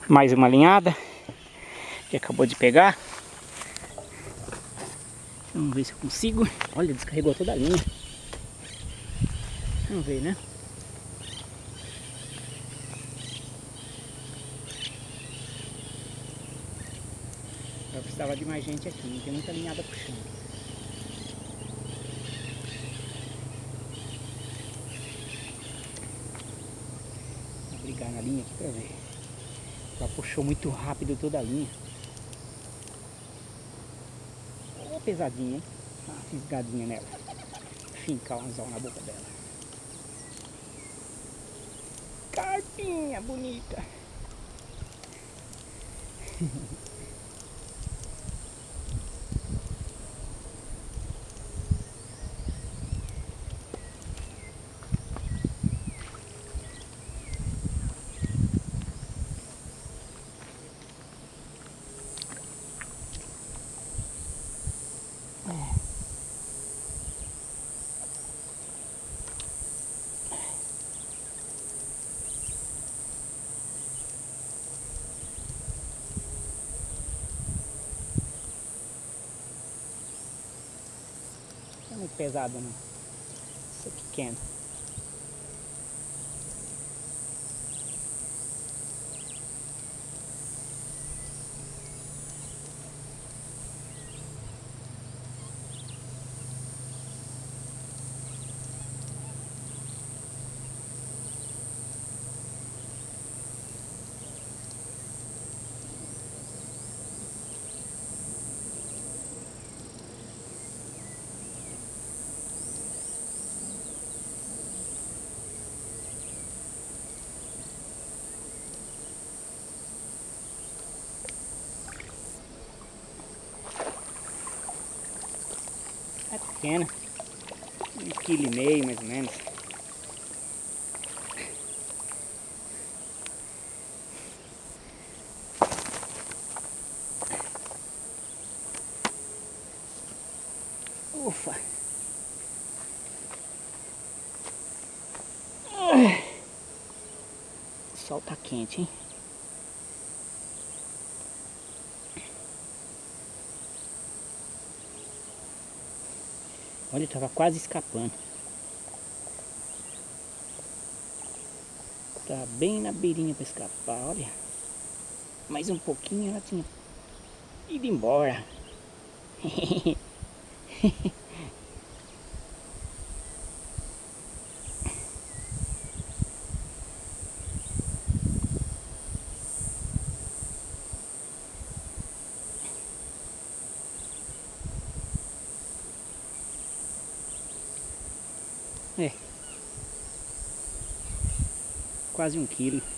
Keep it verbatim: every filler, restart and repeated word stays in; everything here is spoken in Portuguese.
Mais uma linhada que acabou de pegar. Vamos ver se eu consigo. Olha, descarregou toda a linha. Vamos ver, né? Eu precisava de mais gente aqui, não tem muita linhada puxando. Vou brigar na linha aqui pra ver. Ela puxou muito rápido toda a linha. Oh, pesadinha, hein? Uma fisgadinha nela. Fincar um anzol na boca dela. Carpinha bonita. Não é muito pesado não. Isso é pequeno. É pequena, um quilo e meio mais ou menos. Ufa! O sol tá quente, hein? Olha, tava quase escapando. Tá bem na beirinha para escapar, olha. Mais um pouquinho ela tinha ido embora. É. Quase um quilo.